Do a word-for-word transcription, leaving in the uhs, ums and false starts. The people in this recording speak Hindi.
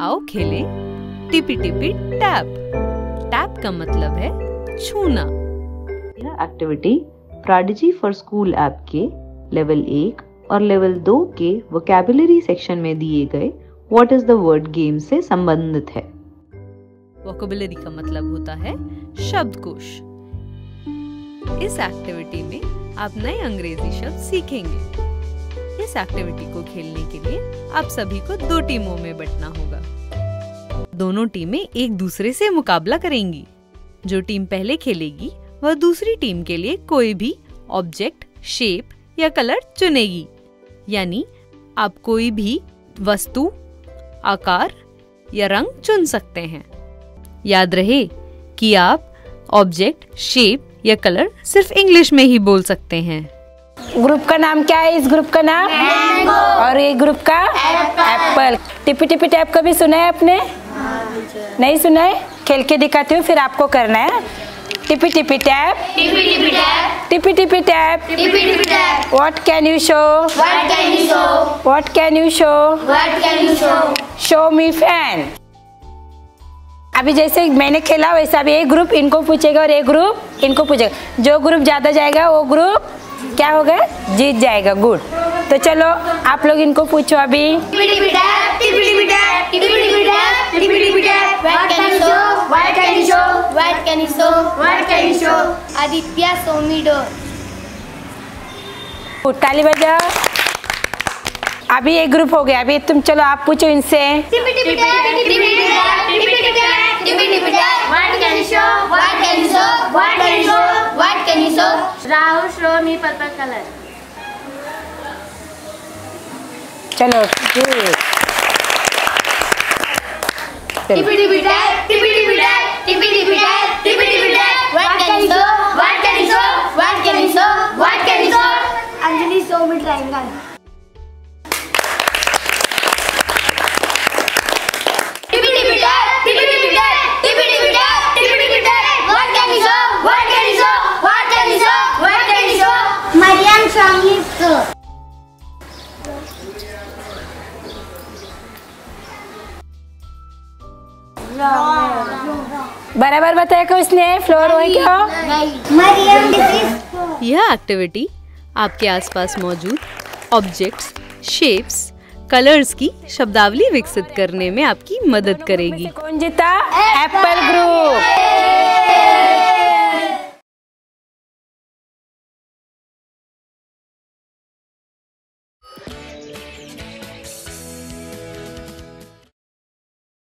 आओ खेले टिपी टिपी टैप। टैप का मतलब है छूना। यह activity Prodigy for school app के लेवल एक और लेवल दो के वोकैबुलरी सेक्शन में दिए गए what is the word game से संबंधित है। वोकैबुलरी का मतलब होता है शब्दकोश। इस एक्टिविटी में आप नए अंग्रेजी शब्द सीखेंगे। इस एक्टिविटी को खेलने के लिए आप सभी को दो टीमों में बंटना होगा। दोनों टीमें एक दूसरे से मुकाबला करेंगी। जो टीम पहले खेलेगी वह दूसरी टीम के लिए कोई भी ऑब्जेक्ट, शेप या कलर चुनेगी। यानी आप कोई भी वस्तु, आकार या रंग चुन सकते हैं। याद रहे कि आप ऑब्जेक्ट, शेप या कलर सिर्फ इंग्लिश में ही बोल सकते हैं। ग्रुप का नाम क्या है? इस ग्रुप का नाम मैंगो। और ये ग्रुप का एप्पल। टिपी टिपी टैप कभी सुना है आपने? नहीं सुना है? खेल के दिखाती हूँ, फिर आपको करना है। Tippy tippy tap, tippy tippy tap, tippy tippy tap, tippy tippy tap. What can you show? What can you show? What can you show? What can you show? Show me fan. अभी जैसे मैंने खेला वैसा भी एक ग्रुप इनको पूछेगा और एक ग्रुप इनको पूछेगा। जो ग्रुप ज्यादा जाएगा वो ग्रुप क्या होगा? जीत जाएगा। गुड। तो चलो आप लोग इनको पूछो अभी। आदित्य सोमीडोर। ताली बजाओ। अभी एक ग्रुप हो गया। अभी तुम चलो आप पूछो इनसे। Rahul show me purple color. चलो Tippy tippy tap, tippy tippy tap, tippy tippy tap, tippy tippy tap. What can you show? What can you show? What can you show? What can you show? Anjali show me triangle. Tippy tippy tap, tippy tippy tap, tippy tippy tap, tippy tippy tap. What can you show? What can you show? What can you show? What can you show? Mariam show me school. बराबर बताया कि उसने फ्लोर हो क्या? यह एक्टिविटी आपके आसपास मौजूद ऑब्जेक्ट्स, शेप्स, कलर्स की शब्दावली विकसित करने में आपकी मदद करेगी। कौन जीता? Apple group.